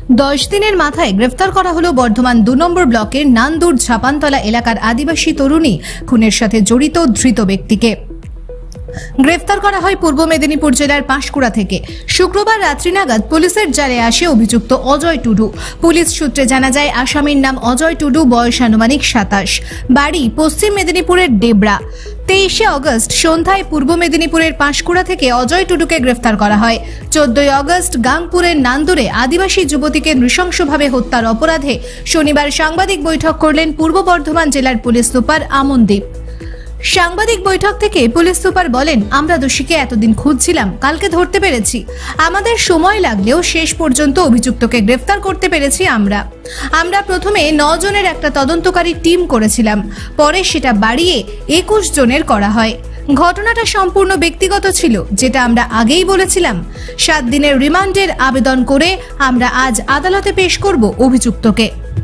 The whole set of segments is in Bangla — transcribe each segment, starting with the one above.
10 দিনের মাথায় গ্রেফতার করা হলো বর্ধমান 2 নম্বর ব্লকের নান্দুর ঝাপানতলা এলাকার আদিবাসী তরুণী খুনের সাথে জড়িত ধৃত ব্যক্তিকে। গ্রেফতার করা হয় পূর্ব মেদিনীপুর জেলার পাঁশকুড়া থেকে। শুক্রবার রাত্রি নাগাদ পুলিশের জালে আসে অভিযুক্ত অজয় টুডু। পুলিশ সূত্রে জানা যায় আসামির নাম অজয় টুডু, বয়স আনুমানিক 27, বাড়ি পশ্চিম মেদিনীপুরের ডেবরা। 23 আগস্ট সন্ধ্যায় পূর্ব মেদিনীপুরের পাঁশকুড়া থেকে অজয় টুডুকে গ্রেফতার করা হয়। 14 আগস্ট গাংপুরের নান্দুরে আদিবাসী যুবতীকে নৃশংসভাবে হত্যার অপরাধে শনিবার সাংবাদিক বৈঠক করলেন পূর্ব বর্ধমান জেলার পুলিশ সুপার আমনদীপ। সাংবাদিক বৈঠক থেকে পুলিশ সুপার বলেন, আমরা দোষীকে এতদিন খুঁজছিলাম, কালকে ধরতে পেরেছি। আমাদের সময় লাগলেও শেষ পর্যন্ত অভিযুক্তকে গ্রেফতার করতে পেরেছি। আমরা প্রথমে 9 জনের একটা তদন্তকারী টিম করেছিলাম, পরে সেটা বাড়িয়ে 21 জনের করা হয়। ঘটনাটা সম্পূর্ণ ব্যক্তিগত ছিল, যেটা আমরা আগেই বলেছিলাম। 7 দিনের রিমান্ডের আবেদন করে আমরা আজ আদালতে পেশ করব অভিযুক্তকে।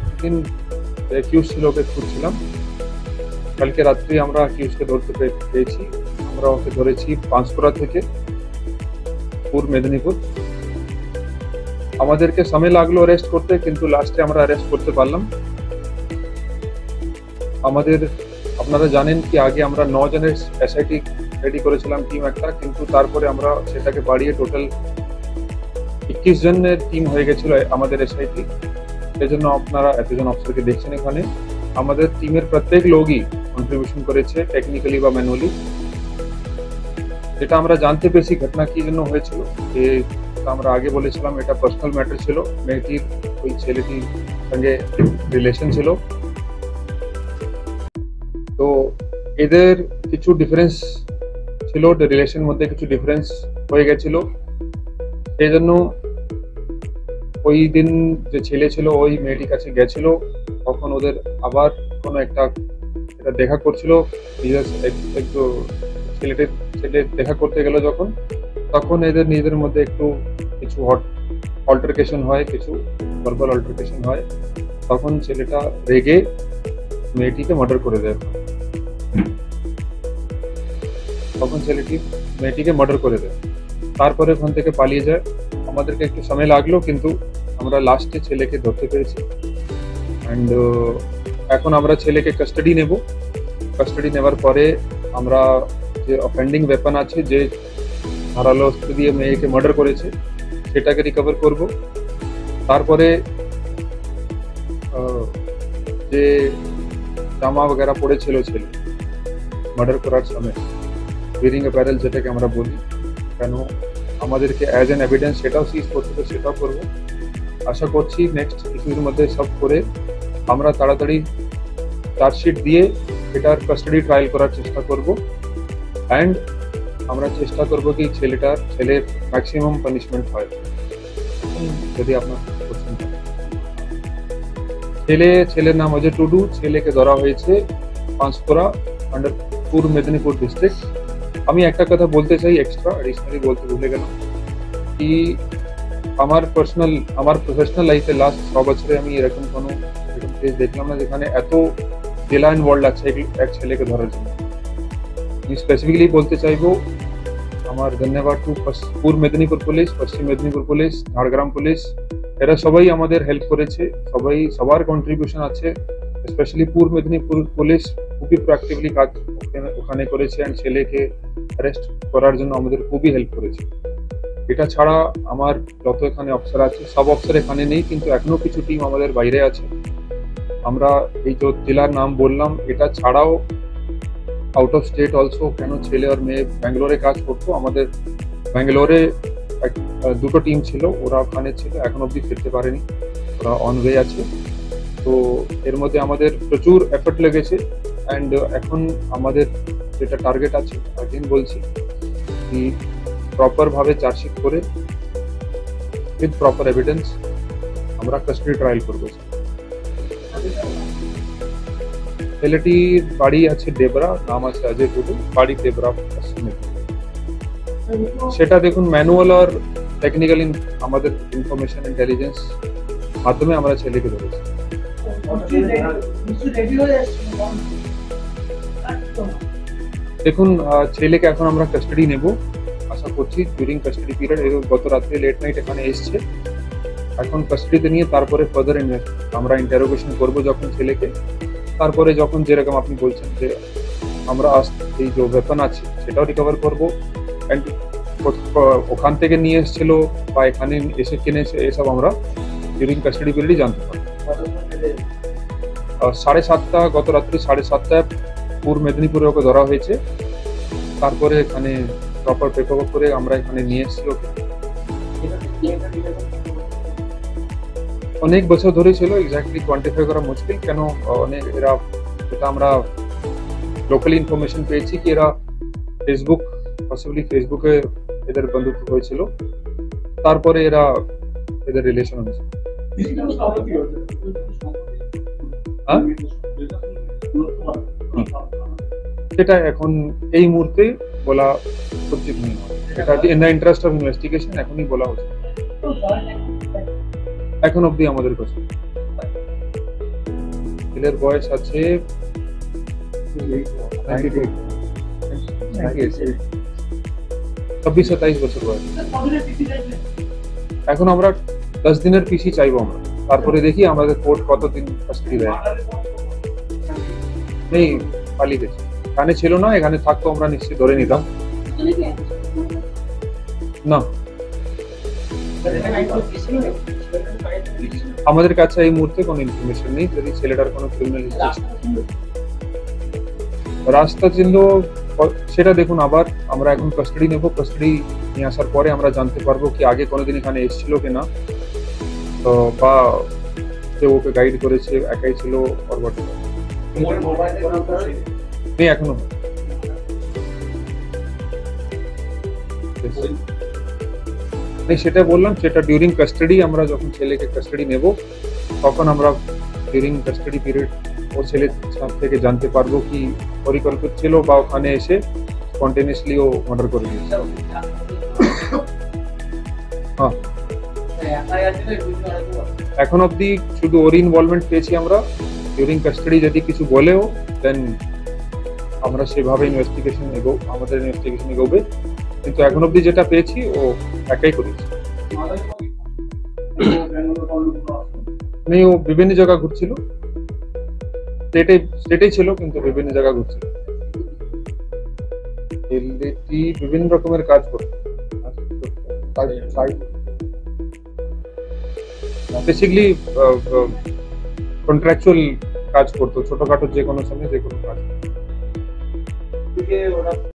কালকে রাত্রি আমরা অ্যাকিউজকে ধরতে পেরেছি। আমরা ওকে ধরেছি পাঁশকুড়া থেকে পূর্ব মেদিনীপুর। আমাদেরকে সময় লাগলো অ্যারেস্ট করতে, কিন্তু লাস্টে আমরা অ্যারেস্ট করতে পারলাম। আপনারা জানেন কি আগে আমরা 9 জনের এসআইটি রেডি করেছিলাম টিম একটা, কিন্তু তারপরে আমরা সেটাকে বাড়িয়ে টোটাল 21 জনের টিম হয়ে গেছিল আমাদের এসআইটি। এই জন্য আপনারা এতজন অফিসারকে দেখছেন এখানে। আমাদের টিমের প্রত্যেক লোকই কন্ট্রিবিউশন করেছে, টেকনিক্যালি বা ম্যানুয়ালি। যেটা আমরা জানতে পেরেছি ঘটনা কি জন্য হয়েছিল, আমরা আগে বলেছিলাম এটা পার্সোনাল ম্যাটার ছিল। মেয়েটির ওই ছেলেটির সঙ্গে রিলেশন ছিল, তো এদের কিছু ডিফারেন্স ছিল, রিলেশন মধ্যে কিছু ডিফারেন্স হয়ে গেছিল। সেই জন্য ওই দিন যে ছেলে ছিল ওই মেয়েটির কাছে গেছিল, তখন ওদের আবার কোনো একটা দেখা করছিল। একটু ছেলে দেখা করতে গেল যখন, তখন এদের নিজেদের মধ্যে একটু কিছু অল্টারকেশন হয়, কিছু ভার্বাল অল্টারকেশন হয়। তখন ছেলেটা রেগে মেয়েটিকে মার্ডার করে দেয়। তারপরে ওখান থেকে পালিয়ে যায়। আমাদেরকে একটু সময় লাগলো, কিন্তু আমরা লাস্টে ছেলেকে ধরতে পেরেছি। অ্যান্ড এখন আমরা ছেলেকে কাস্টাডি নেব। কাস্টাডি নেওয়ার পরে আমরা যে অফেন্ডিং ওয়েপন আছে, যে ধারালো অস্ত্র দিয়ে মেয়েকে মার্ডার করেছে, সেটাকে রিকভার করব। তারপরে যে জামা বগেরা পড়েছিল ছেলে মার্ডার করার সময়, ওয়্যারিং অ্যাপারেল যেটাকে আমরা বলি, কেন আমাদেরকে অ্যাজ অ্যান এভিডেন্স সেটাও সিজ করতে হবে, সেটাও করবো। আশা করছি নেক্সট কিছুর মধ্যে সব করে আমরা তাড়াতাড়ি চার্জশিট দিয়ে এটার কাস্টাডি ট্রায়াল করার চেষ্টা করব। অ্যান্ড আমরা চেষ্টা করব কি ছেলের ম্যাক্সিমাম পানিশমেন্ট হয়। যদি আপনার ছেলের নাম অজয় টুডু, ছেলেকে ধরা হয়েছে পাঁশকুড়া আন্ডার পূর্ব মেদিনীপুর ডিস্ট্রিক্ট। আমি একটা কথা বলতে চাই, এক্সট্রা এডিশনালি বলতে ভুলে গেলাম কি আমার প্রফেশনাল লাইফে লাস্ট 6 বছরে আমি এরকম কেস দেখলাম না যেখানে এত জেলা ইনভলভ আছে এক ছেলেকে ধরার জন্য। আমি স্পেসিফিক্যালি বলতে চাইবো আমার ধন্যবাদ টু পূর্ব মেদিনীপুর পুলিশ, পশ্চিম মেদিনীপুর পুলিশ, ঝাড়গ্রাম পুলিশ। এরা সবাই আমাদের হেল্প করেছে, সবার কন্ট্রিবিউশন আছে। স্পেশালি পূর্ব মেদিনীপুর পুলিশ খুবই প্রোঅ্যাক্টিভলি কাজ ওখানে করেছে, অ্যান্ড ছেলেকে অ্যারেস্ট করার জন্য আমাদের খুবই হেল্প করেছে। এটা ছাড়া আমার যত এখানে অফিসার আছে, সব অফিসার এখানে নেই, কিন্তু এখনো কিছু টিম আমাদের বাইরে আছে। আমরা এই যে জেলার নাম বললাম, এটা ছাড়াও আউট অফ স্টেট অলসো, কেন ছেলে আর মেয়ে ব্যাঙ্গালোরে কাজ করতো। আমাদের ব্যাঙ্গালোরে 2টো টিম ছিল, ওরা ওখানে ছিল, এখন অবধি ফিরতে পারেনি, ওরা অন ওয়ে আছে। তো এর মধ্যে আমাদের প্রচুর এফর্ট লেগেছে। অ্যান্ড এখন আমাদের যেটা টার্গেট আছে, আগেন বলছি কি প্রপার ভাবে চার্জশিট করে উইথ প্রপার এভিডেন্স আমরা কাস্টাডি ট্রায়াল করবো। ছেলেটির বাড়ি আছে ডেবরা, নাম আছে অজয় টুডু, বাড়ি ডেবরা পশ্চিমে। সেটা দেখুন ম্যানুয়াল আর টেকনিক্যাল আমাদের ইনফরমেশন ইন্টেলিজেন্স মাধ্যমে আমরা ছেলেকে ধরেছি। দেখুন ছেলেকে এখন আমরা কাস্টাডি নেব, আশা করছি ডিউরিং কাস্টাডি পিরিয়ড। গত রাত্রে লেট নাইট এখানে এসছে, এখন কাস্টাডিতে নিয়ে তারপরে ফার্দার আমরা ইন্টারোগেশন করব যখন ছেলেকে, তারপরে যখন যেরকম আপনি বলছেন যে আমরা এই যে ওয়েপন আছে সেটাও রিকভার করব, অ্যান্ড ওখান থেকে নিয়ে এসেছিল বা এখানে এসে কিনেছে এসব আমরা ডিউরিং কাস্টাডি পিরিয়ডই জানতে পারবো। 7:30 গত রাত্রি 7:30 পূর্ব মেদিনীপুরে ওকে ধরা হয়েছে, তারপরে এখানে প্রপার পেপার করে আমরা এখানে নিয়ে এসেছি ওকে। অনেক বছর ধরে ছিল, এক্স্যাক্টলি কোয়ান্টিফাই করা মুশকিল, কেন অনেক এরা যেটা আমরা লোকালি ইনফরমেশন পেয়েছি কি এরা ফেসবুকে এদের বন্ধুত্ব হয়েছিল, তারপরে এদের রিলেশন হয়েছে। সেটা এখন এই মুহূর্তে বলা উচিত নয়, এটা in the interest of investigation এখনই বলা উচিত। এখন অব্দি আমাদের কাছে ছেলের বয়স আছে 26-27 বছর বয়স। এখন আমরা 10 দিনের পিসি চাইবো আমরা, তারপরে দেখি আমাদের কোর্ট কতদিন কাস্টাডি দেয়। নেই, পালিয়ে গেছে, এখানে ছিল না, এখানে থাকতো আমরা নিশ্চয়ই ধরে নিতাম না। আমাদের কাছে এই মুহূর্তে কোনো ইনফরমেশন নেই যদি ছেলেটার কোনো ক্রিমিনাল হিস্ট্রি রাস্তা চিহ্ন সেটা দেখুন। আবার আমরা এখন কাস্টাডি নেব, কাস্টাডি নিয়ে আসার পরে আমরা জানতে পারবো কি আগে কোনোদিন এখানে এসেছিল কিনা, তো বা কেউ ওকে গাইড করেছে, একাই ছিল or whatever। নেই এখনো। নেই, সেটা বললাম, সেটা ডিউরিং কাস্টাডি আমরা যখন ছেলেকে কাস্টাডি নেব তখন আমরা ডিউরিং কাস্টাডি পিরিয়ড ও ছেলের থেকে জানতে পারবো কি পরিকল্পিত ছিল বা ওখানে এসে স্পন্টেনিয়াসলি ও মার্ডার করে দিয়েছে। হ্যাঁ, এখন অব্দি শুধু ওর ইনভলভমেন্ট পেয়েছি আমরা। ডিউরিং কাস্টাডি যদি কিছু বলেও দেন আমরা সেভাবে আমাদের ইনভেস্টিগেশন এগোবে, কিন্তু এখন অব্দি যেটা পেয়েছি ও একাই করেছে। ও বিভিন্ন জায়গা ঘুরছিল, স্টেটেই ছিল কিন্তু বিভিন্ন জায়গা ঘুরছিল, বিভিন্ন রকমের কাজ করতো, বেসিক্যালি কন্ট্রাকচুয়াল কাজ করতো, ছোটখাটো যে কোনো সময় যে কোনো কাজ।